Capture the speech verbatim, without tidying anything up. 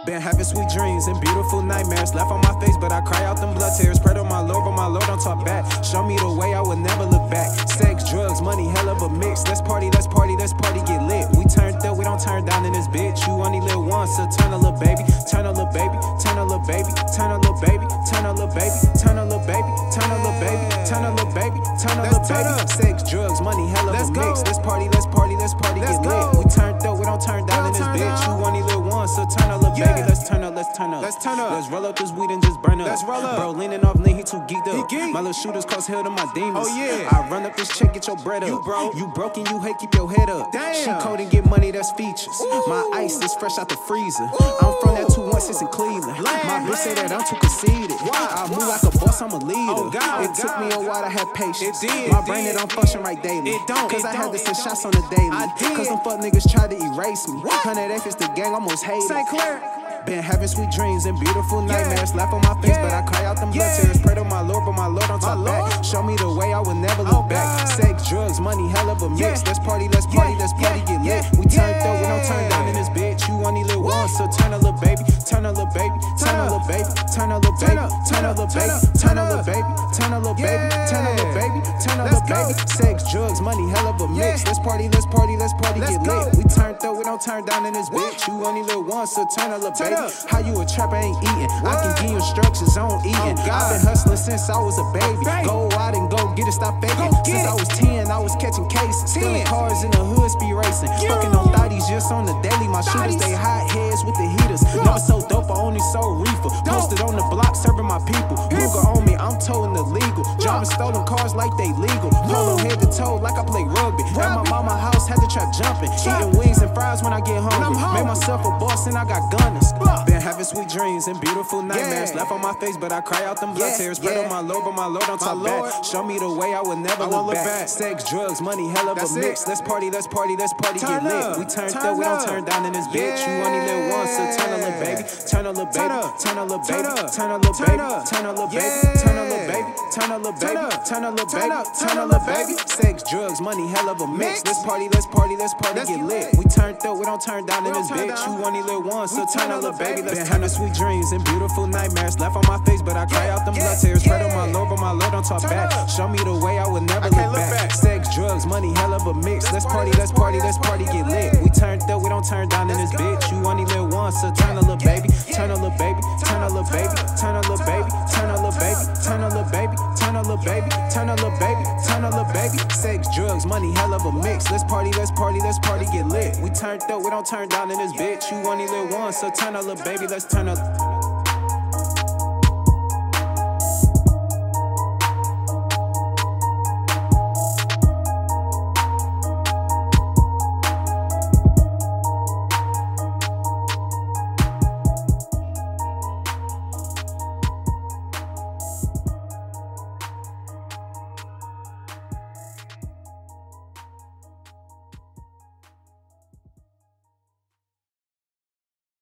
Been having sweet dreams and beautiful nightmares. Left on my face, but I cry out them blood tears. Pray to my Lord, but my Lord don't talk back. Show me the way, I would never look back. Sex, drugs, money, hell of a mix. Let's party, let's party, let's party, get lit. We turned up, we don't turn down in this bitch. You only live once, so turn a little baby. Turn a little baby, turn a little baby, turn a little baby, turn a little baby, turn a little baby, turn a little baby, turn a little baby, turn a little baby. Sex, drugs, money, hell of a mix. Let's party, let's party, let's party, get lit. We turned up, we don't turn down in this bitch. You only live once, so turn a little baby. Let's turn up, let's turn up. Let's turn up. Let's roll up this weed and just burn up. Let's roll up. Bro, leaning off lean, he too geeked up. He geek. My little shooters cause hell to my demons. Oh yeah. I run up this check, get your bread up. You broke. You broke and you hate, keep your head up. Damn. She cold and get money, that's features. Ooh. My ice is fresh out the freezer. Ooh. I'm from that two one six in Cleveland. Land, My bitch say land. that I'm too conceited. Why? I move like a boss, I'm a leader. Oh, God, it oh, took God. me a while to have patience. It did, My it brain did. it don't function right daily. It don't, Cause it I had don't, to it send don't. shots on the daily. I did. Cause them fuck niggas tried to erase me. What? one hundred F is the gang, almost hate it. Saint Clair. Been having sweet dreams and beautiful nightmares. Laugh on my face, Yeah. but I cry out them blood Yeah. tears. Pray to my Lord, but my Lord don't My talk back. Lord? Show me the way, I would never Oh, look back. God. Sex, drugs, money, hell of a mix. Yeah. Let's party, let's party, Yeah. let's party, Yeah. get lit. Yeah. We turned up, we don't turn Yeah. down in this bitch. You only live What? once, so turn a little baby, turn a little baby, turn a up. little baby, turn a little Turn baby, up, turn turn a up, little turn baby, up, turn turn a little up. baby, turn a little baby, turn a little Yeah. baby, turn a Let's little baby. go. Sex, drugs, money, hell of a mix. Yeah. Let's party, let's party, let's party, Let's get go. lit. We turned up, we don't turn down in this bitch. You only live once, so turn a little Turn baby. up. How you a trapper ain't eating? I can What? give you instructions on eating. Oh, God. I've been hustling since I was a baby. Baby. Go out and go get it, stop faking. Go get Since it. I was ten, I was catching cases. Stealing ten. cars in the hood, speed racing. Yeah. Fucking on thotties just on the daily. My shooters, Thotties. they hot heads with the heaters. Never sold dope, I only sold reefer. Posted on the block, serving my people. Ruger on me, I'm towing illegal. Driving stolen cars like they legal. Polo head to toe like I play rugby. At my Rugby. mama house, had to trap jumping. Trap. Eating wings and fries when I get hungry. I'm hungry. Made myself a boss and I got gunners. Blah. Been having sweet dreams and beautiful nightmares. Yeah. Left on my face, but I cry out them blood Yeah, tears. Pray yeah. to my Lord, but my Lord don't My talk Lord. back. Show me the way, I would never I look, won't look back. back. Sex, drugs, money, hell of That's a mix. it. Let's party, let's party, let's party, Turn get lit. up. We turned Turn up, we don't up. turn down in this bitch. You only live once, so turn a little baby, turn a little Turn baby, up. turn a little Turn baby, up. turn a little Turn baby, up. turn a little baby, Yeah. turn a little baby, turn a little Turn baby, up. turn a little Turn baby, up. turn Turn a up, little baby. baby. Sex, drugs, money, hell of a mix. Mix. Let's party, let's party, let's party, Let's get get lit. lit. We turned up, we don't turn down We in this don't turn bitch. down. You only live once, We so turn turn a up, little baby. baby. Been having sweet dreams and beautiful nightmares. Left on my face, but I cry out them Yeah, blood tears. Pray to yeah. my Lord, but my Lord don't talk Turn back. up. Show me the way, I would never I look can't look back. back. Sex, drugs, money, hell of a mix. Let's party, let's party, let's party, get lit. We turned up, we don't turn down in this Let's go. bitch. You only live once, so turn a little baby, turn a little baby, turn a little baby, turn a little baby, turn a little baby, turn a little baby, turn a little baby, turn a little baby, turn a little baby. Sex, drugs, money, hell of a mix. Let's party, let's party, let's party, get lit. We turned up, we don't turn down in this bitch. You only live once, so turn a little baby, let's turn a